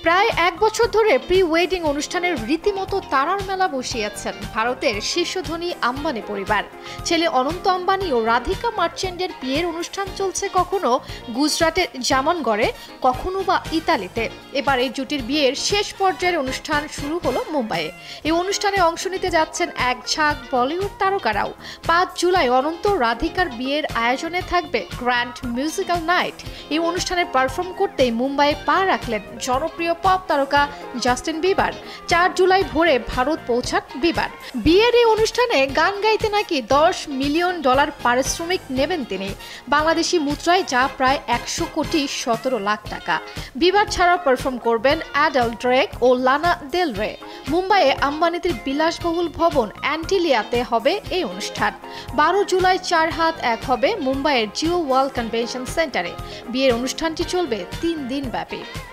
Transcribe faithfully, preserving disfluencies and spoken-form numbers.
প্রায় এক বছর ধরে প্রি ওয়েডিং অনুষ্ঠানের রীতিমতো তারার মেলা বসিয়েছেন ভারতের শীর্ষধনী আম্বানি পরিবার। ছেলে অনন্ত আম্বানি ও রাধিকা মার্চেন্টের বিয়ের অনুষ্ঠান চলছে কখনো গুজরাটের জামনগড়ে, কখনো বা ইতালিতে। এবার এই জুটির বিয়ের শেষ পর্যায়ের অনুষ্ঠান শুরু হলো মুম্বাইয়ে। এই অনুষ্ঠানে অংশ নিতে যাচ্ছেন এক ঝাঁক বলিউড তারকারাও। পাঁচ জুলাই অনন্ত রাধিকার বিয়ের আয়োজনে থাকবে গ্র্যান্ড মিউজিক্যাল নাইট। এই অনুষ্ঠানে পারফর্ম করতেই মুম্বাইয়ে পা রাখলেন জনপ্রিয় পপ তারকা জাস্টিন বিবার। চার জুলাই ভোরে ভারত পৌঁছান বিবার। বিয়ের এই অনুষ্ঠানে গান গাইতে নাকি দশ মিলিয়ন ডলার পারিশ্রমিক নেবেন তিনি, বাংলাদেশি মুদ্রায় যা প্রায় একশো কোটি সতেরো লাখ টাকা। বিবার ছাড়াও পারফর্ম করবেন অ্যাডেল, ড্রেক ও লানা দেল রে। মুম্বাইয়ে আম্বানিদের বিলাসবহুল ভবন অ্যান্টিলিয়াতে হবে এই অনুষ্ঠান। বারো জুলাই চার হাত এক হবে মুম্বাইয়ের জিও ওয়ার্ল্ড কনভেনশন সেন্টারে। বিয়ের অনুষ্ঠানটি চলবে তিন দিন ব্যাপী।